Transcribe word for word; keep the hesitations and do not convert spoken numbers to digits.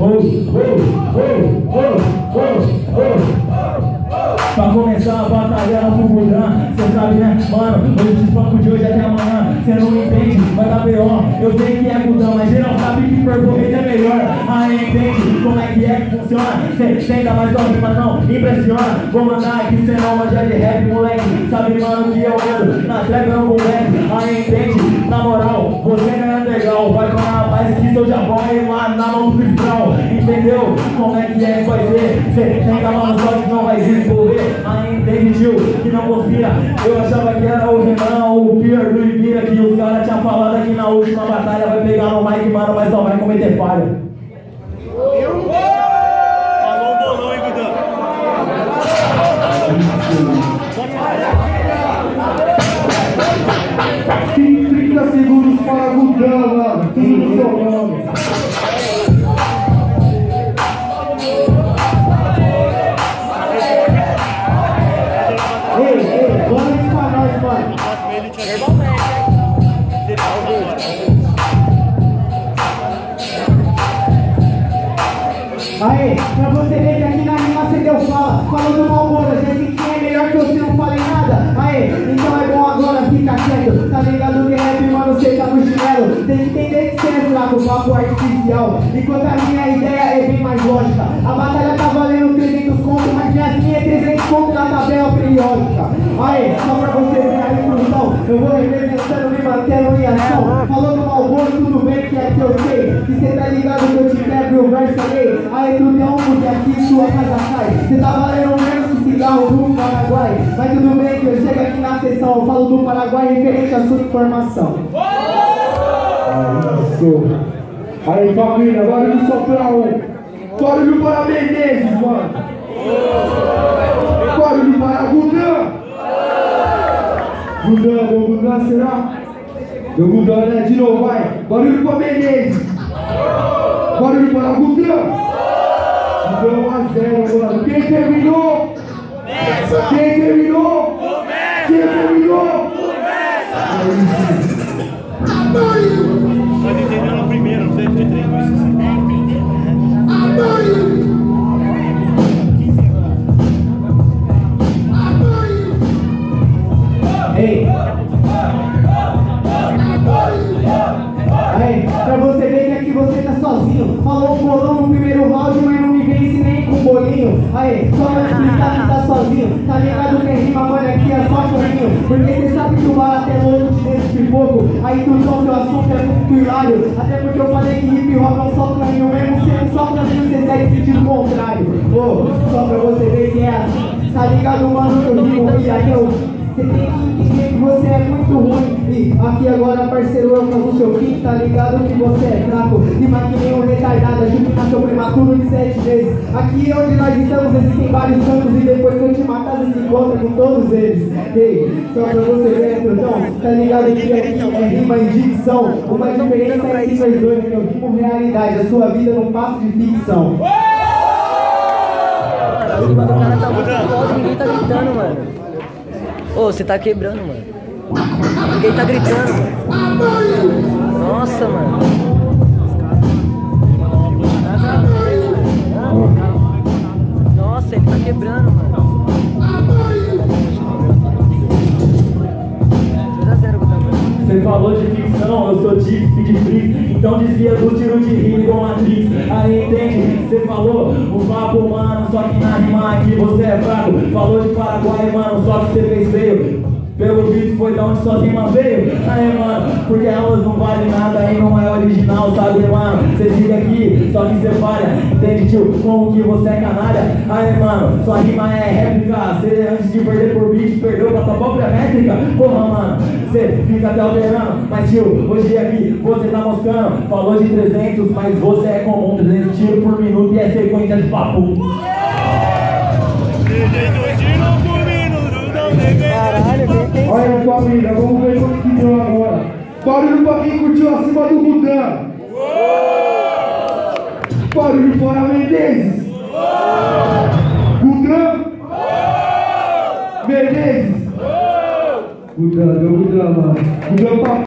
Pra começar a batalha no Budan, cê sabe né, mano, hoje te espanco de hoje até amanhã. Cê não entende, vai dar B O. Eu sei que é Budão, mas geral sabe que percorrer é melhor. Aí entende como é que é que funciona. Cê senta mais uma rima não impressiona. Vou mandar aqui, cê não manja de rap, moleque. Sabe mano que eu ando na trap, eu não moleque. Aí entende, na moral, você não é legal. Vai com a rapaz que seu Japão é lá na mão do cristal. Entendeu como é que é que vai ser? Cê senta mano só que não vai desenvolver. Aí entende tio, que não confia. Eu achava que era o Renan ou o pior do Ibira, que os caras tinham falado aqui na última batalha. Vai pegar no mic, mano, mas só vai cometer falha. Falou o bolão, hein, Budão? trinta segundos para Budão, mano. Tudo no seu nome. Ei, ei, bora aí pra nós, mano. Aê, pra você ver que aqui na rima você deu fala. Falando mal, mano, já sei que é melhor que você não falei nada. Aê, então é bom agora, fica quieto. Tá ligado que é rap, mano, você tá no chinelo. Tem que entender que você é fraco, papo artificial. Enquanto a minha ideia é bem mais lógica. A batalha tá valendo trezentos conto, mas minha assim é trezentos conto na tabela periódica. Aê, só pra você ver a inclusão, eu vou representando, me mantendo em ação. Falando mal, mano, tudo bem que é que eu sei. Que cê tá ligado que eu te quebro o verso alheio. Aê, tudo é um, porque aqui sua casa cai. Cê tá valendo menos que cigarro do Paraguai. Mas tudo bem que eu chego aqui na sessão. Eu falo do Paraguai referente à sua informação. Isso. Aí família, barulho só pra um. Barulho para Menezes, mano. Barulho para Budão. Budão, meu Budão será? Meu Budão, né? De novo, vai. Barulho para Menezes. Barulho para Budão. Budão a zero, mano. Quem terminou? Começa. Quem terminou? Começa. Quem terminou? Começa. Pode entender no primeiro, não sei de três vezes. Ei! Aí, pra você ver que aqui você tá sozinho. Falou um bolão no primeiro round, mas não me vence nem com bolinho. Aí, só pra explicar que tá sozinho. Tá ligado que rima, mano, aqui é só chorinho. Porque cê sabe que o barato é louco de dentro de pouco. Aí tu então seu assunto é muito hilário. Até porque eu falei que hip hop é um só caminho. Mesmo sendo só caminho, cê segue sentido contrário. Ô, só pra você ver que é assim. Tá ligado, mano, que eu rimo e aí eu... Você tem que entender que você é muito ruim. E aqui agora, parceiro, eu faço o seu fim. Tá ligado que você é fraco. Rima que nem um retardado, ajude na seu prematuro de sete vezes. Aqui onde nós estamos existem vários santos. E depois que eu te matar, você se encontra com todos eles. Ei, só pra você ver, então, tá ligado que aqui é rima em dicção. Uma diferença é entre nós dois, que eu rimo realidade. A sua vida não passa de ficção. O cara tá muito alto, ninguém tá gritando, mano. Ô, você tá quebrando, mano. Ninguém tá gritando, mano. Nossa, mano. Nossa, ele tá quebrando, mano. dois a zero, Você falou de ficção, eu sou de Speed Freak. Então desvia do tiro de rima igual matriz. Aí entende, você falou o papo, mano, só que na rima aqui você é fraco. Falou de Paraguai, mano, só que você fez feio. Pelo vídeo foi da onde suas rimas veio. Aí, mano, porque elas não valem nada aí, não é original, sabe, mano? Você fica aqui, só que você falha. Entende, tio, como que você é canalha? Aí, mano, sua rima é réplica. Você antes de perder por beat, perdeu pra tua própria métrica. Porra, mano, você fica até alterando. Mas, tio, hoje aqui você tá moscando. Falou de trezentos, mas você é comum. trezentos tiros por minuto e é sequência de papo. Caralho, quem tem isso? Olha, família, vamos ver como que deu agora. Barulho pra quem curtiu acima do Budão. Barulho para Menezes. Budão. Menezes. Budão, deu Budão, mano. Budão pra